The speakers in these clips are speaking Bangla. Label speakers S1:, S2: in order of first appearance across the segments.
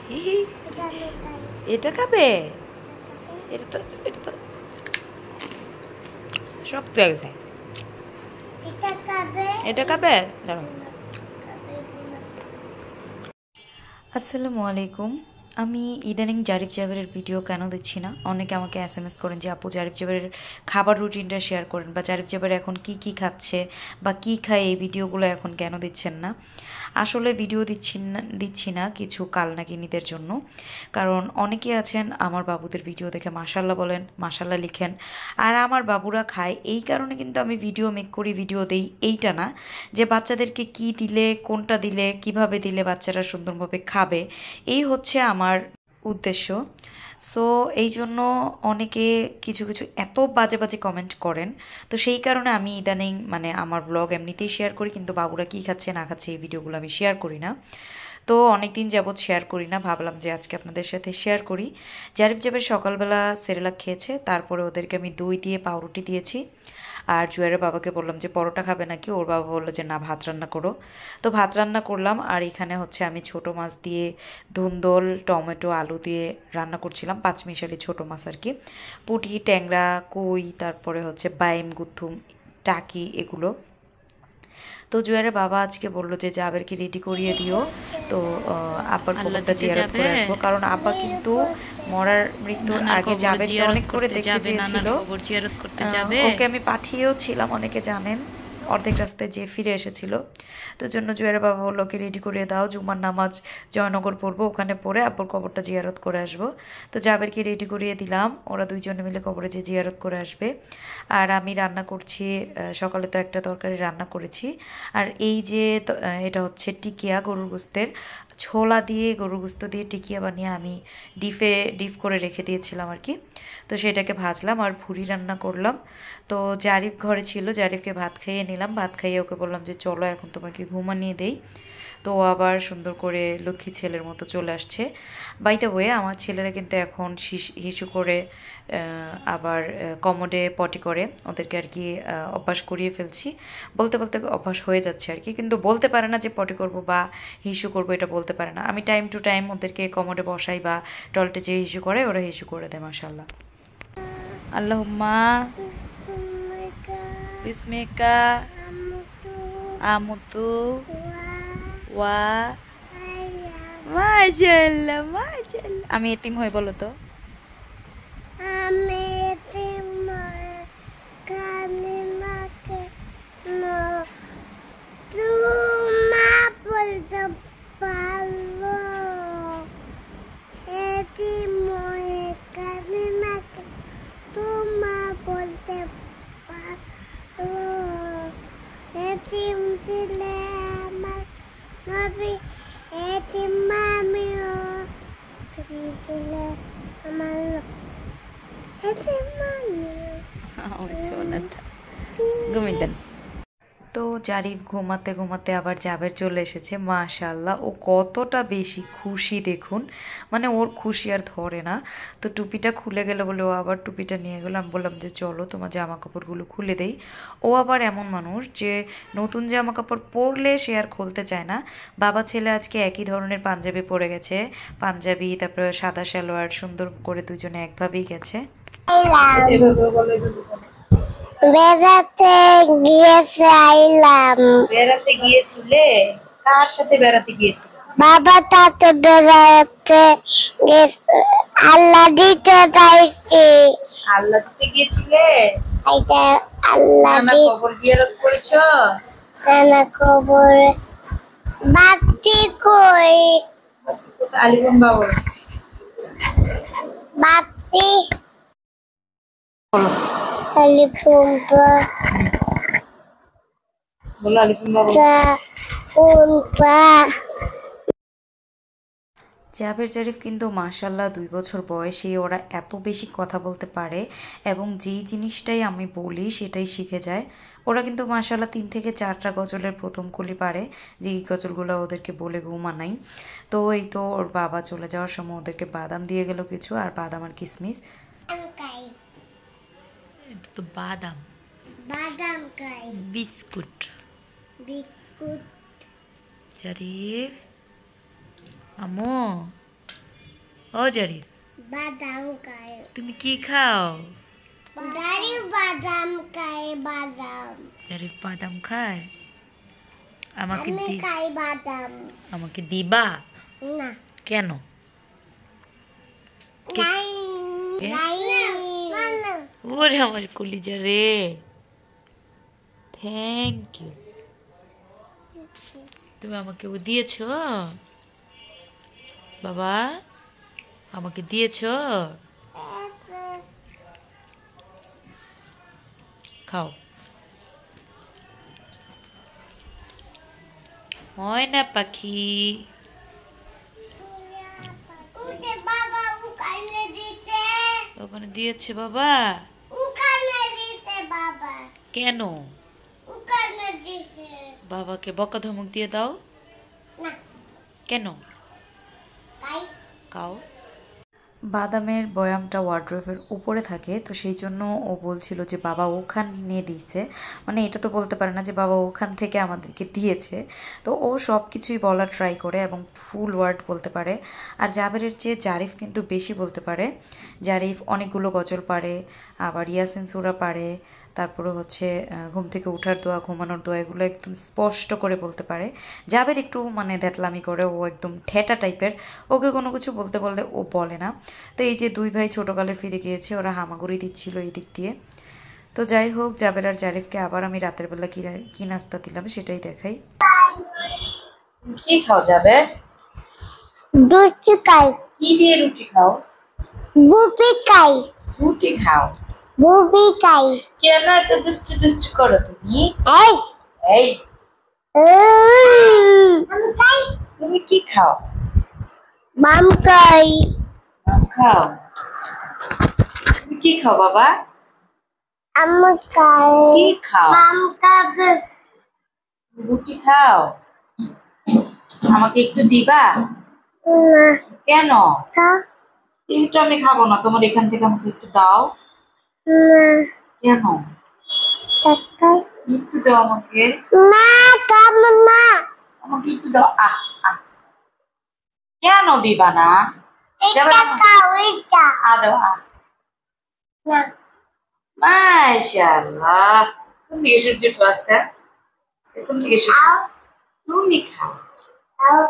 S1: এটা খাবে? এটা তো শক্ত আছে। এটা খাবে? দাঁড়াও। আসসালামু আলাইকুম। আমি ইদানিং জারিফ জাবেরের ভিডিও কেন দিচ্ছি না? অনেকে আমাকে SMS করেন যে আপু জারিফ জাবেরের খাবার রুটিনটা শেয়ার করেন, বা জারিফ জাবের এখন কি খাচ্ছে বা কি খায় এই ভিডিওগুলো এখন কেন দিচ্ছেন না। আসলে ভিডিও দিচ্ছি না কিছু কালনাকিনীদের জন্য, কারণ অনেকে আছেন আমার বাবুদের ভিডিও দেখে মাশাল্লাহ বলেন, মাশাল্লাহ লিখেন, আর আমার বাবুরা খায়। এই কারণে কিন্তু আমি ভিডিও মেক করি, ভিডিও দেই। এইটা না যে বাচ্চাদেরকে কি দিলে, কোনটা দিলে, কিভাবে দিলে বাচ্চারা সুন্দরভাবে খাবে, এই হচ্ছে আমার উদ্দেশ্য। সো এই জন্য অনেকে কিছু এত বাজে বাজে কমেন্ট করেন। তো সেই কারণে আমি ইদানিং আমার ব্লগ এমনিতেই শেয়ার করি, কিন্তু বাবুরা কী খাচ্ছে না খাচ্ছে এই ভিডিওগুলো আমি শেয়ার করি না। তো অনেক দিন যাবৎ শেয়ার করি না, ভাবলাম যে আজকে আপনাদের সাথে শেয়ার করি। জারিফ জাবের সকালবেলা সেরেলাক খেয়েছে, তারপরে ওদেরকে আমি দই দিয়ে পাউরুটি দিয়েছি। আর জুয়ারের বাবাকে বললাম যে পরোটা খাবে নাকি, ওর বাবা বললো যে না, ভাত রান্না করো। তো ভাত রান্না করলাম। আর এখানে হচ্ছে আমি ছোট মাছ দিয়ে ধুন্দল, টমেটো, আলু দিয়ে রান্না করছিলাম, পাঁচমিশালি ছোট মাছ আর কি। পুঁটি, ট্যাংরা, কই, তারপরে হচ্ছে বাইম, গুথুম, টাকি, এগুলো। তো জুয়ারের বাবা আজকে বললো যে জাবেরকে রেডি করিয়ে দিও, তো আব্বার কবরটা জিয়ারত করে আসবো, কারণ আব্বা কিন্তু মরার মৃত্যুর আগে জাবেরকে অনেক করে দেখতে চেয়েছিল। ওকে আমি পাঠিয়েও ছিলাম, অনেকে জানেন, অর্ধেক রাস্তায় যেয়ে ফিরে এসেছিল। তো জন্য জুয়ারের বাবা বললো ওকে রেডি করিয়ে দাও, জুমার নামাজ জয়নগর পড়বো, ওখানে পড়ে আব্বুর কবরটা জিয়ারত করে আসবো। তো জাবেরকে রেডি করিয়ে দিলাম, ওরা দুইজনে মিলে কবরে যে জিয়ারত করে আসবে। আর আমি রান্না করছি, সকালে তো একটা তরকারি রান্না করেছি। আর এই যে এটা হচ্ছে টিকিয়া, গরুর গোস্তের ছোলা দিয়ে, গরুর গোস্ত দিয়ে টিকিয়া বানিয়ে আমি ডিপ করে রেখে দিয়েছিলাম আর কি। তো সেটাকে ভাজলাম আর ভুড়ি রান্না করলাম। তো জারিফ ঘরে ছিল, জারিফকে ভাত খাইয়ে নিলাম, ভাত খাইয়ে ওকে বললাম যে চলো এখন তোমাকে ঘুমানিয়ে দেই। তো আবার সুন্দর করে লক্ষ্মী ছেলের মতো চলে আসছে। বাই দ্য ওয়ে, আমার ছেলেরা কিন্তু এখন হিসু করে, আবার কমোডে পটি করে, ওদেরকে আর কি অভ্যাস করিয়ে ফেলছি। বলতে বলতে অভ্যাস হয়ে যাচ্ছে আর কি, কিন্তু বলতে পারে না যে পটি করব বা হিসু করব, এটা বলতে পারে না। আমি টাইম টু টাইম ওদেরকে কমোডে বসাই বা টয়লেটে যে হিসু করে, ওরা হিসু করে দেয় মাশাল্লাহ। আল্লাহুম্মা বিসমিকা আমুতু ওয়া মাশাল্লাহ মাশাল্লাহ। আমি এতিম হয়ে বলো তো, আমি এতিম হয়ে কান্নাকে তোমা বলতে পারলো, এতিম হয়ে কান্নাকে তোমা বলতে পারলো, এতিম ছিলে আমার নবী, এতিম আমিও, তুমি ছিলে আমার এতিম আমিও। সোনাটা ঘুমিয়ে দেন। তো জারিফ ঘুমাতে ঘুমাতে আবার জাবের চলে এসেছে। মাশাল্লাহ, ও কতটা বেশি খুশি দেখুন, ওর খুশি আর ধরে না। তো টুপিটা খুলে গেল বলে ও আবার টুপিটা নিয়ে গেল। আমি বললাম যে চলো তোমার জামা কাপড়গুলো খুলে দেই। ও আবার এমন মানুষ যে নতুন জামা কাপড় পরলে সে আর খুলতে চায় না। বাবা ছেলে আজকে একই ধরনের পাঞ্জাবি পরে গেছে, পাঞ্জাবি তারপরে সাদা সালোয়ার, সুন্দর করে দুজনে একভাবেই গেছে। বেড়াতে গিয়েছে আইলাম। বেড়াতে গিয়েছিলে? কার সাথে বেড়াতে গিয়েছিলে? বাবার সাথে বেড়াতে আল্লাহ দিতে যাইছি। আল্লাহ দিতে গিয়েছিলে? আল্লাহ কবর জিয়ারত করেছো? না, কবর বাতি কই? আলিফুম বাবু বাতি আলিফুম বলো, আলিফুম বাবু জাবের জারিফ কিন্তু মাশাল্লাহ 2 বছর বয়সে ওরা এত বেশি কথা বলতে পারে, এবং যেই জিনিসটাই আমি বলি সেটাই শিখে যায়। ওরা কিন্তু মাশাল্লাহ 3 থেকে 4টা গজলের প্রথম কলি পারে, যে এই গজলগুলো ওদেরকে বলে ঘুমানাই। তো এই তো ওর বাবা চলে যাওয়ার সময় ওদেরকে বাদাম দিয়ে গেল কিছু, আর বাদাম আর কিশমিশ। তো বাদাম বাদাম খাই, বিস্কুট বিস্কুট। জারিফ আমো ও জারিফ,
S2: বাদাম খায়।
S1: তুমি কি খাও?
S2: জারিফ বাদাম খায়, বাদাম।
S1: জারিফ বাদাম খায়। আমাকে
S2: আমি খাই বাদাম।
S1: আমাকে দিবা?
S2: না।
S1: কেন?
S2: নাই
S1: এ?
S2: নাই না।
S1: ওরে আমার কলিজা রে, থ্যাংক ইউ। তুমি আমাকে ও দিয়েছো বাবা, আমাকে দিয়েছো। খাও। ময়না পাখি,
S2: ওকে বাবা ওখানে দিছে।
S1: ওখানে দিয়েছে বাবা?
S2: ওখানে দিছে বাবা।
S1: কেন?
S2: ওখানে দিছে।
S1: বাবাকে বকা ধমক দিয়ে দাও।
S2: না।
S1: কেন?
S2: খাই।
S1: খাও। বাদামের বয়ামটা ওয়ার্ড্রোবের উপরে থাকে, তো সেই জন্য ও বলছিল যে বাবা ওখানে দিয়েছে, মানে এটা তো বলতে পারে না যে বাবা ওখান থেকে আমাদেরকে দিয়েছে। তো ও সব কিছুই বলার ট্রাই করে এবং ফুল ওয়ার্ড বলতে পারে। আর জাবেরের চেয়ে জারিফ কিন্তু বেশি বলতে পারে। জারিফ অনেকগুলো গজল পারে, আবার ইয়াসিন সূরা পারে, তারপরে হচ্ছে ঘুম থেকে ওঠার দোয়া, ঘুমানোর দোয়া, এগুলো একদম স্পষ্ট করে বলতে পারে। জাবের একটু মানে দ্যাতলামি করে, ও একদম ঠেটা টাইপের, ওকে কোনো কিছু বলতে বললে ও বলে না। তো এই যে দুই ভাই ছোটোকালে ফিরে গিয়েছে, ওরা হামাগুড়ি দিচ্ছিল এই দিক দিয়ে। তো যাই হোক, জাবের আর জারিফকে আবার আমি রাতের বেলা কি নাস্তা দিলাম সেটাই দেখাই। কি খাও যাবে?
S2: রুটি খাই।
S1: কি দিয়ে রুটি খাও?
S2: বুবি খাই।
S1: রুটি খাও?
S2: বুবি খাই।
S1: কেন এত দুষ্টু দুষ্টু করো তুমি?
S2: এই
S1: এই
S2: আমি খাই।
S1: তুমি কি খাও?
S2: মাম খাই।
S1: আম খাও? তুমি কি খাও বাবা?
S2: আমি খাই।
S1: কি খাও?
S2: মাম খাবে।
S1: রুটি খাও? আমাকে একটু দিবা?
S2: না।
S1: কেন?
S2: খা।
S1: একটু আমি খাবো না, তোমার এখান থেকে আমাকে একটু দাও।
S2: না।
S1: কেন?
S2: খাই।
S1: একটু দাও আমাকে।
S2: না খাব না।
S1: আমাকে একটু দাও। আহ আহ, কেন দিবা না?
S2: এটা খাও এটা।
S1: আদো আহ।
S2: না।
S1: মাশাআল্লাহ, কোন দিকে সূর্য আসছে? কোন দিকে সূর্য?
S2: খাও।
S1: তুমি খাও।
S2: খাও।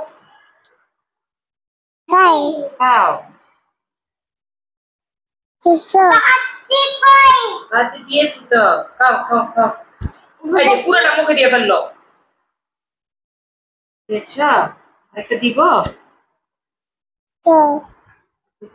S2: খাই।
S1: খাও।
S2: কিসো? বাচ্চি কই?
S1: ভাত দিয়েছি তো, খাও খাও খাও। এই যে পুরোটা মুখে দিয়ে ফেললো। দিয়েছ? আরেকটা দিব?
S2: তো
S1: দিব?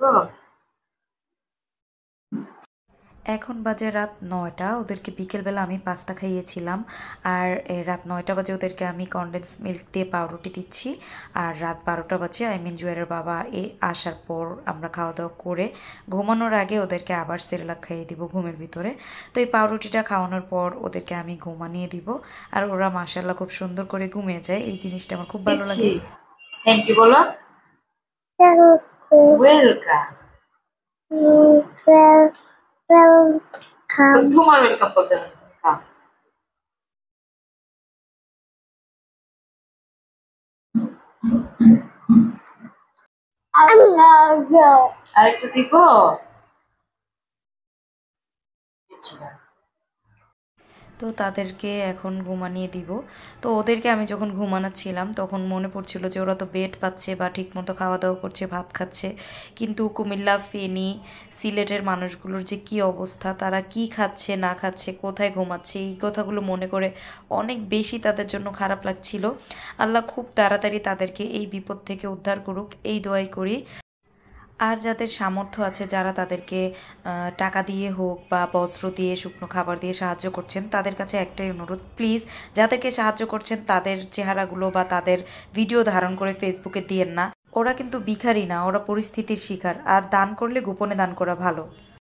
S1: এখন বাজে রাত 9টা। ওদেরকে বিকেলবেলা আমি পাস্তা খাইয়েছিলাম, আর রাত 9টা বাজে ওদেরকে আমি কনডেন্স মিল্ক দিয়ে পাউরুটি দিচ্ছি। আর রাত 12টা বাজে জুয়ারের বাবা আসার পর আমরা খাওয়া দাওয়া করে ঘুমানোর আগে ওদেরকে আবার সেরেলাক খাইয়ে দিব ঘুমের ভিতরে। তো এই পাউরুটিটা খাওয়ানোর পর ওদেরকে আমি ঘুমানিয়ে দিব, আর ওরা মাশাআল্লাহ খুব সুন্দর করে ঘুমিয়ে যায়। এই জিনিসটা আমার খুব ভালো লাগে। থ্যাংক ইউ বলো। ওয়েলকাম।
S2: ওয়েলকাম।
S1: তোমার ওয়েলকাম বলতে হবে না, খাও। আরেকটা দিব? দিচ্ছি না। তো তাদেরকে এখন ঘুমানিয়ে দিব। তো ওদেরকে আমি যখন ঘুমানোচ্ছিলাম তখন মনে পড়ছিল যে ওরা তো বেড পাচ্ছে বা ঠিকমতো খাওয়া দাওয়া করছে, ভাত খাচ্ছে, কিন্তু কুমিল্লা, ফেনী, সিলেটের মানুষগুলোর যে কি অবস্থা, তারা কি খাচ্ছে না খাচ্ছে, কোথায় ঘুমাচ্ছে, এই কথাগুলো মনে করে অনেক বেশি তাদের জন্য খারাপ লাগছিল। আল্লাহ খুব তাড়াতাড়ি তাদেরকে এই বিপদ থেকে উদ্ধার করুক, এই দোয়াই করি। আর যাদের সামর্থ্য আছে, যারা তাদেরকে টাকা দিয়ে হোক বা বস্ত্র দিয়ে, শুকনো খাবার দিয়ে সাহায্য করছেন, তাদের কাছে একটাই অনুরোধ, প্লিজ যাদেরকে সাহায্য করছেন তাদের চেহারাগুলো বা তাদের ভিডিও ধারণ করে ফেসবুকে দিয়েন না। ওরা কিন্তু ভিখারি না, ওরা পরিস্থিতির শিকার। আর দান করলে গোপনে দান করা ভালো।